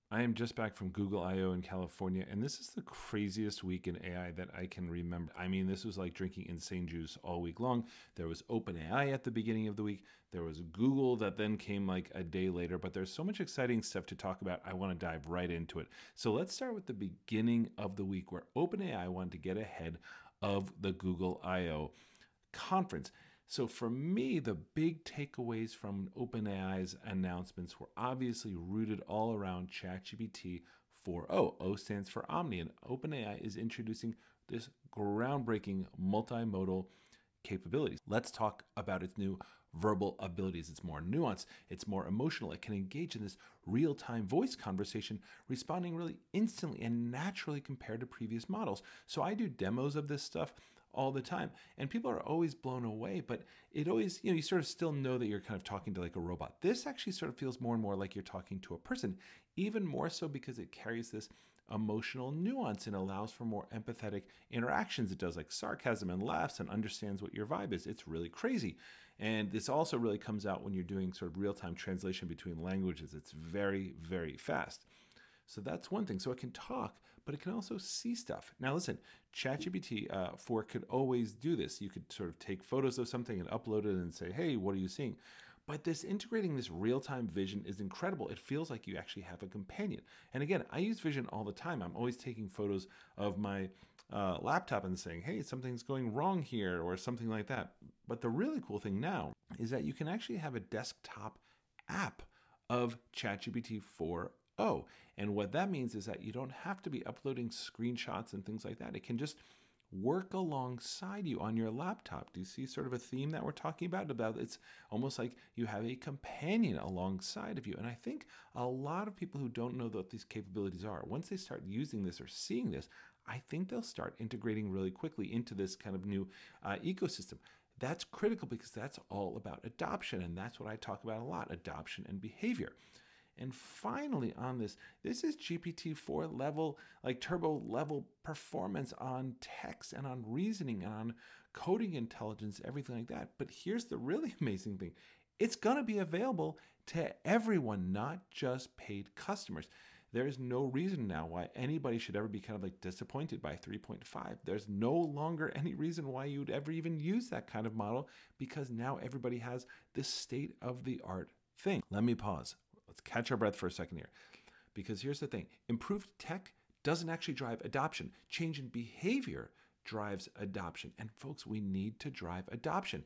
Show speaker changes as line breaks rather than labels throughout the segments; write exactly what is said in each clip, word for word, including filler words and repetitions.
I am just back from Google I O in California, and this is the craziest week in A I that I can remember. I mean, this was like drinking insane juice all week long. There was OpenAI at the beginning of the week. There was Google that then came like a day later, but there's so much exciting stuff to talk about. I want to dive right into it. So let's start with the beginning of the week where OpenAI wanted to get ahead of the Google I O conference. So for me, the big takeaways from OpenAI's announcements were obviously rooted all around ChatGPT four point oh. O stands for Omni, and OpenAI is introducing this groundbreaking multimodal capabilities. Let's talk about its new verbal abilities. It's more nuanced, it's more emotional. It can engage in this real-time voice conversation, responding really instantly and naturally compared to previous models. So I do demos of this stuff all the time, and people are always blown away, but it always, you know, you sort of still know that you're kind of talking to like a robot. This actually sort of feels more and more like you're talking to a person, even more so because it carries this emotional nuance and allows for more empathetic interactions. It does like sarcasm and laughs and understands what your vibe is. It's really crazy. And this also really comes out when you're doing sort of real-time translation between languages. It's very, very fast. So that's one thing. So it can talk, but it can also see stuff. Now listen, ChatGPT uh, four could always do this. You could sort of take photos of something and upload it and say, hey, what are you seeing? But this integrating this real-time vision is incredible. It feels like you actually have a companion. And again, I use vision all the time. I'm always taking photos of my uh, laptop and saying, hey, something's going wrong here or something like that. But the really cool thing now is that you can actually have a desktop app of ChatGPT four point oh. And what that means is that you don't have to be uploading screenshots and things like that. It can just work alongside you on your laptop. Do you see sort of a theme that we're talking about? About it's almost like you have a companion alongside of you. And I think a lot of people who don't know what these capabilities are, once they start using this or seeing this, I think they'll start integrating really quickly into this kind of new uh, ecosystem. That's critical because that's all about adoption. And that's what I talk about a lot, adoption and behavior. And finally on this, this is G P T four level, like turbo level performance on text and on reasoning and on coding intelligence, everything like that. But here's the really amazing thing. It's going to be available to everyone, not just paid customers. There is no reason now why anybody should ever be kind of like disappointed by three point five. There's no longer any reason why you'd ever even use that kind of model because now everybody has this state of the art thing. Let me pause. Let's catch our breath for a second here. Because here's the thing. Improved tech doesn't actually drive adoption. Change in behavior drives adoption. And folks, we need to drive adoption.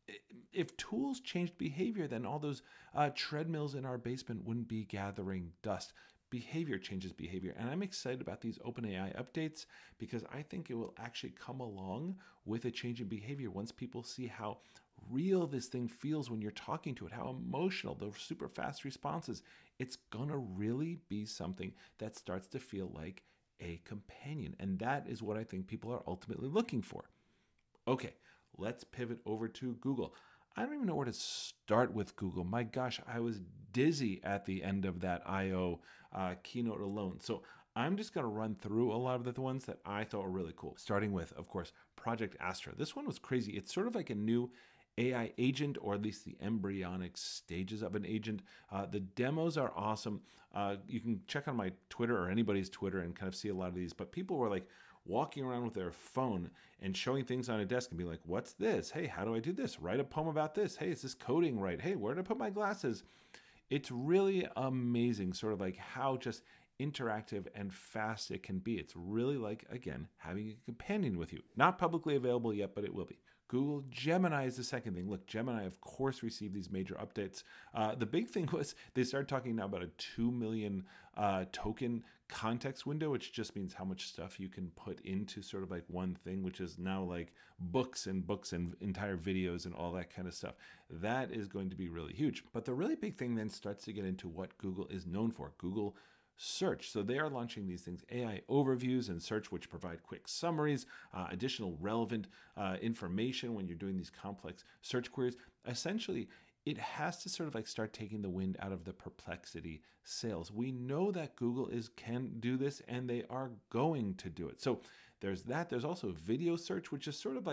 If tools changed behavior, then all those uh, treadmills in our basement wouldn't be gathering dust. Behavior changes behavior. And I'm excited about these OpenAI updates because I think it will actually come along with a change in behavior once people see how real this thing feels when you're talking to it, how emotional, those super fast responses. It's gonna really be something that starts to feel like a companion. And that is what I think people are ultimately looking for. Okay, let's pivot over to Google. I don't even know where to start with Google. My gosh, I was dizzy at the end of that I O uh, keynote alone. So I'm just going to run through a lot of the ones that I thought were really cool. Starting with, of course, Project Astra. This one was crazy. It's sort of like a new A I agent, or at least the embryonic stages of an agent. Uh, the demos are awesome. Uh, you can check on my Twitter or anybody's Twitter and kind of see a lot of these. But people were like walking around with their phone and showing things on a desk and be like, what's this? Hey, how do I do this? Write a poem about this. Hey, is this coding right? Hey, where did I put my glasses? It's really amazing, sort of like how just interactive and fast it can be. It's really like, again, having a companion with you. Not publicly available yet, but it will be. Google Gemini is the second thing. Look, Gemini, of course, received these major updates. Uh, the big thing was they started talking now about a two million uh, token context window, which just means how much stuff you can put into sort of like one thing, which is now like books and books and entire videos and all that kind of stuff. That is going to be really huge. But the really big thing then starts to get into what Google is known for. Google Search. So they are launching these things, A I overviews and search, which provide quick summaries, uh, additional relevant uh, information when you're doing these complex search queries. Essentially, it has to sort of like start taking the wind out of the perplexity sails. We know that Google is can do this and they are going to do it. So there's that. There's also video search, which is sort of like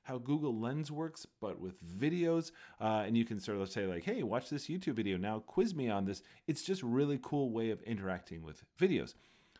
how Google Lens works, but with videos. Uh, and you can sort of say like, hey, watch this YouTube video. Now quiz me on this. It's just a really cool way of interacting with videos.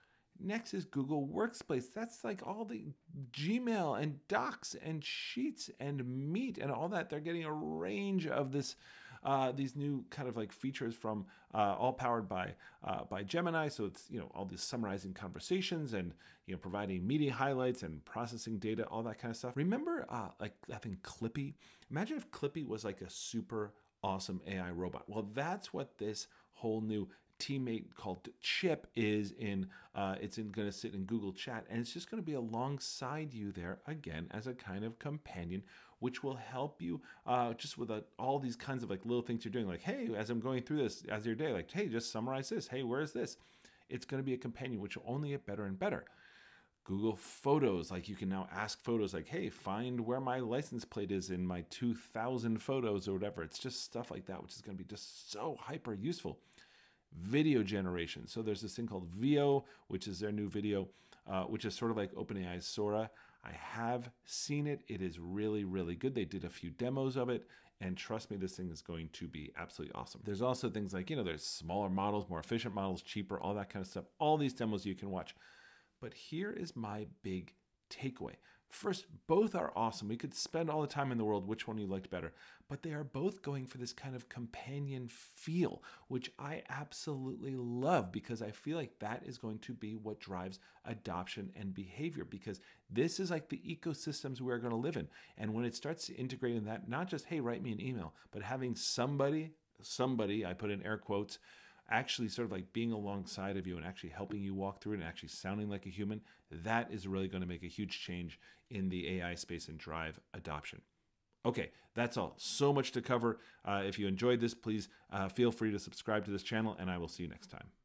Next is Google Workspace. That's like all the Gmail and Docs and Sheets and Meet and all that. They're getting a range of this, uh, these new kind of like features from uh, all powered by uh, by Gemini. So it's, you know, all these summarizing conversations and, you know, providing meeting highlights and processing data, all that kind of stuff. Remember, uh, like I think Clippy. Imagine if Clippy was like a super awesome A I robot. Well, that's what this whole new teammate called Chip is in. Uh, it's in going to sit in Google Chat, and it's just going to be alongside you there again as a kind of companion, which will help you uh, just with a, all these kinds of like little things you're doing. Like, hey, as I'm going through this as your day, like, hey, just summarize this. Hey, where is this? It's going to be a companion, which will only get better and better. Google Photos, like you can now ask Photos like, hey, find where my license plate is in my two thousand photos or whatever. It's just stuff like that, which is going to be just so hyper useful. Video generation. So there's this thing called Veo, which is their new video, uh, which is sort of like OpenAI's Sora. I have seen it. It is really, really good. They did a few demos of it, and trust me, this thing is going to be absolutely awesome. There's also things like, you know, there's smaller models, more efficient models, cheaper, all that kind of stuff. All these demos you can watch. But here is my big takeaway. First, both are awesome. We could spend all the time in the world which one you liked better, but they are both going for this kind of companion feel, which I absolutely love because I feel like that is going to be what drives adoption and behavior, because this is like the ecosystems we're going to live in. And when it starts to integrate in that, not just, hey, write me an email, but having somebody, somebody, I put in air quotes, actually sort of like being alongside of you and actually helping you walk through it and actually sounding like a human, that is really going to make a huge change in the A I space and drive adoption. Okay, that's all. So much to cover. Uh, if you enjoyed this, please uh, feel free to subscribe to this channel, and I will see you next time.